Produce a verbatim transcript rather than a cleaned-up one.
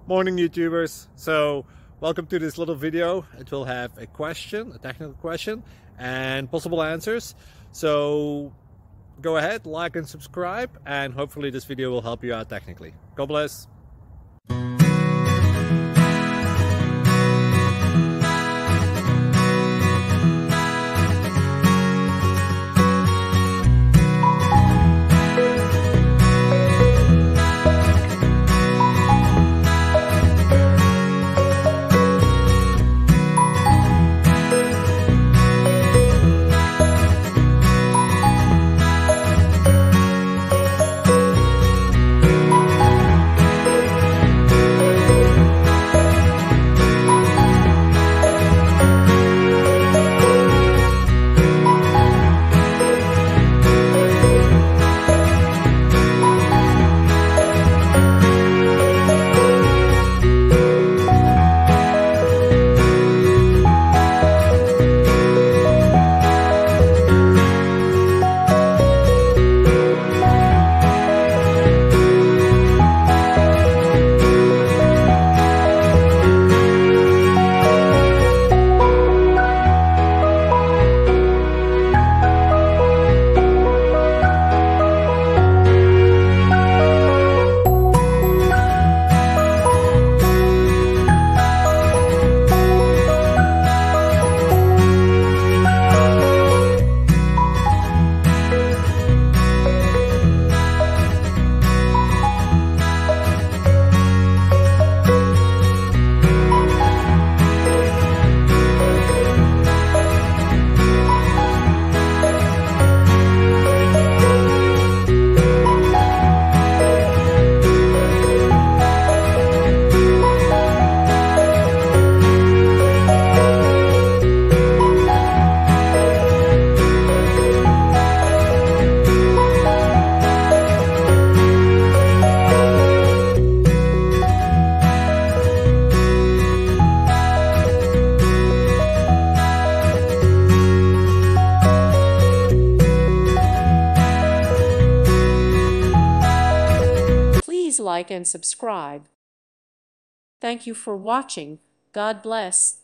Morning YouTubers. So welcome to this little video. It will have a question, a technical question, and possible answers. So go ahead, like and subscribe, and hopefully this video will help you out technically. God bless. Please like and subscribe. Thank you for watching. God bless.